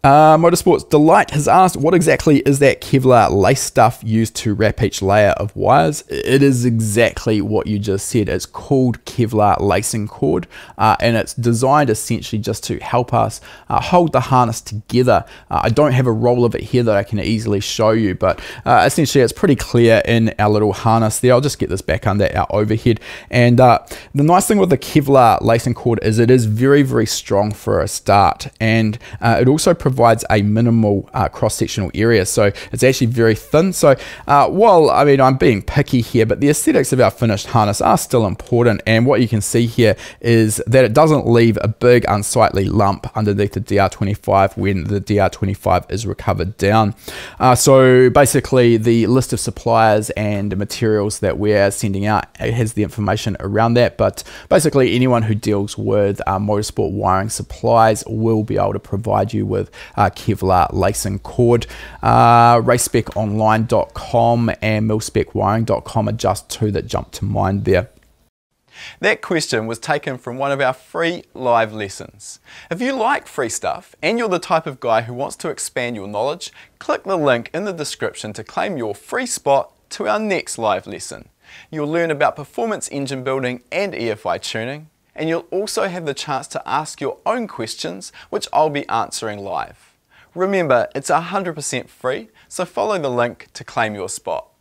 Motorsports Delight has asked, what exactly is that Kevlar lace stuff used to wrap each layer of wires? It is exactly what you just said. It's called Kevlar lacing cord, and it's designed essentially just to help us hold the harness together. I don't have a roll of it here that I can easily show you, but essentially it's pretty clear in our little harness there. I'll just get this back under our overhead. And the nice thing with the Kevlar lacing cord is it is very, very strong for a start, and it also provides a minimal cross-sectional area, so it's actually very thin. So while I'm being picky here, but the aesthetics of our finished harness are still important, and what you can see here is that it doesn't leave a big unsightly lump underneath the DR25 when the DR25 is recovered down. So basically the list of suppliers and materials that we're sending out has the information around that, but basically anyone who deals with motorsport wiring supplies will be able to provide you with Kevlar lacing cord. racespekonline.com and milspecwiring.com are just two that jump to mind there. That question was taken from one of our free live lessons. If you like free stuff and you're the type of guy who wants to expand your knowledge, click the link in the description to claim your free spot to our next live lesson. You'll learn about performance engine building and EFI tuning, and you'll also have the chance to ask your own questions, which I'll be answering live. Remember, it's 100% free, so follow the link to claim your spot.